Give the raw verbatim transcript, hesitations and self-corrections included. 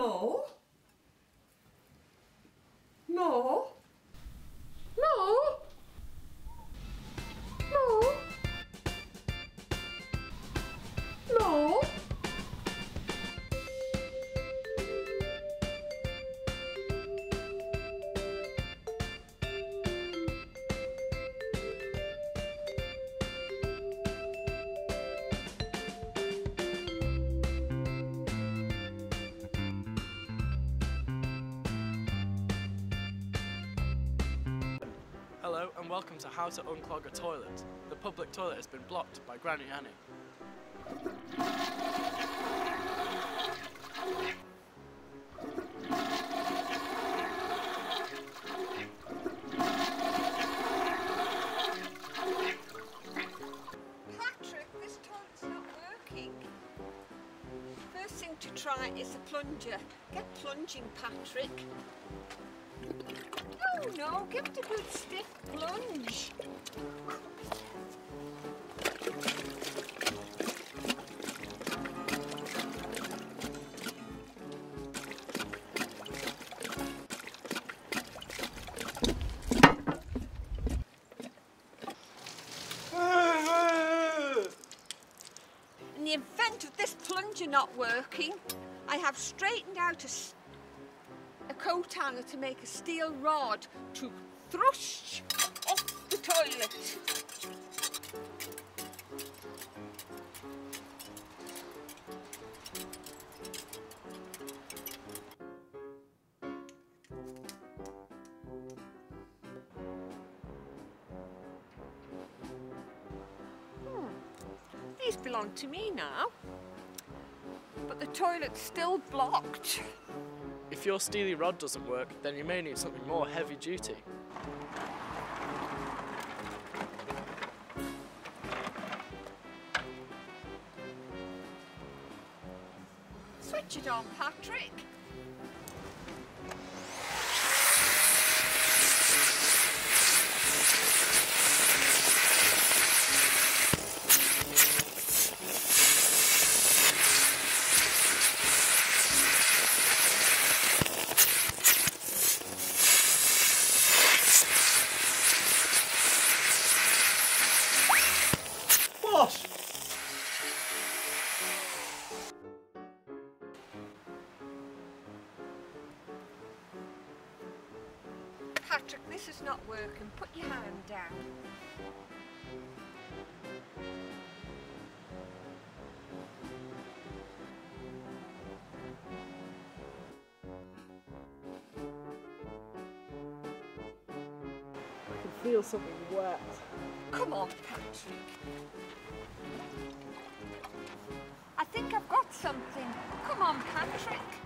No. No. No. No. No. Hello and welcome to How to Unclog a Toilet. The public toilet has been blocked by Granny Annie. Patrick, this toilet's not working. First thing to try is a plunger. Get plunging, Patrick. Oh no, give it a good stiff plunge. In the event of this plunger not working, I have straightened out a a coat hanger to make a steel rod to thrust off the toilet. Hmm. These belong to me now, but the toilet's still blocked. If your steely rod doesn't work, then you may need something more heavy duty. Switch it on, Patrick. What? Patrick, this is not working. Put your hand down. I can feel something wet. Come on, Patrick. I think I've got something. Come on, Patrick.